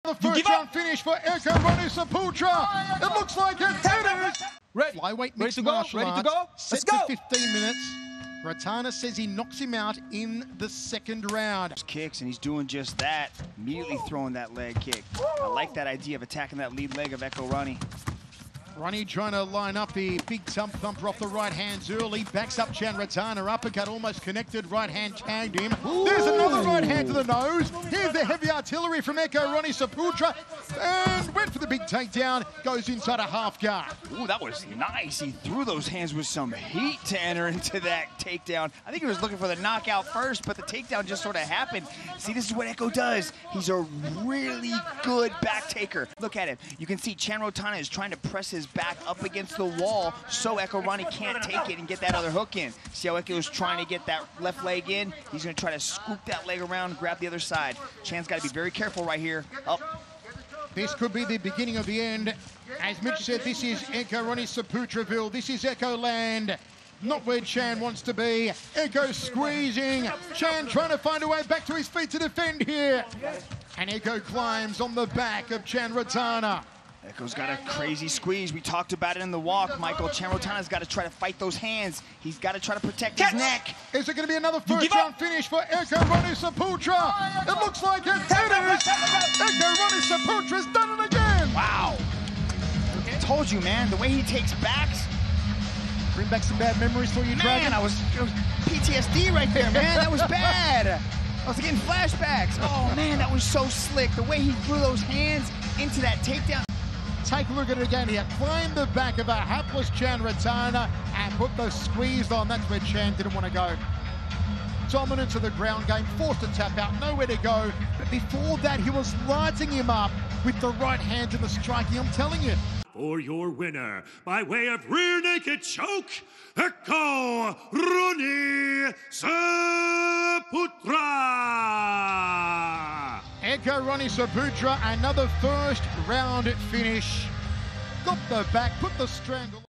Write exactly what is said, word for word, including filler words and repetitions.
Another first round finish for Eko Ronnie Saputra. It looks like it's finished. Ready. Flyweight mixed Ready to go? martial Ready to arts, go? set Let's go. for fifteen minutes. Ratana says he knocks him out in the second round. Kicks, and he's doing just that, immediately throwing that leg kick. I like that idea of attacking that lead leg of Eko Ronnie. Ronnie trying to line up the big thump thumper off the right hands early. Backs up Chan Ratana. Uppercut almost connected. Right hand tagged him. Ooh. There's another right hand to the nose. Here's the heavy artillery from Eko Ronnie Saputra. And went for the big takedown. Goes inside a half guard. Ooh, that was nice. He threw those hands with some heat to enter into that takedown. I think he was looking for the knockout first, but the takedown just sort of happened. See, this is what Eko does. He's a really good back taker. Look at him. You can see Chan Ratana is trying to press his back up against the wall so Eko Ronnie can't take it and get that other hook in. See how Eko is trying to get that left leg in? He's going to try to scoop that leg around, grab the other side. Chan's got to be very careful right here. Up. This could be the beginning of the end. As Mitch said, this is Eko Ronnie Saputraville. This is Eko land. Not where Chan wants to be. Eko squeezing. Chan trying to find a way back to his feet to defend here. And Eko climbs on the back of Chan Ratana. Eko's got a crazy squeeze. We talked about it in the walk, Michael. Chan Ratana's got to try to fight those hands. He's got to try to protect his neck. Is it going to be another first round finish for Eko Ronnie Saputra? It looks like it's finished. Eko Ronnie Saputra's done it again. Wow. I told you, man, the way he takes backs. Bring back some bad memories for you, Dragon. Man, I was, it was P T S D right there, man. That was bad. I was getting flashbacks. Oh, man, that was so slick. The way he threw those hands into that takedown. Take a look at it again here. Climb the back of a hapless Chan Ratana and put the squeeze on. That's where Chan didn't want to go. Dominance of the ground game, forced to tap out, nowhere to go. But before that, he was lighting him up with the right hand and the striking, I'm telling you. For your winner, by way of rear naked choke, Eko Ronnie Saputra. Eko Ronnie Saputra, another first round finish. Got the back, put the strangle.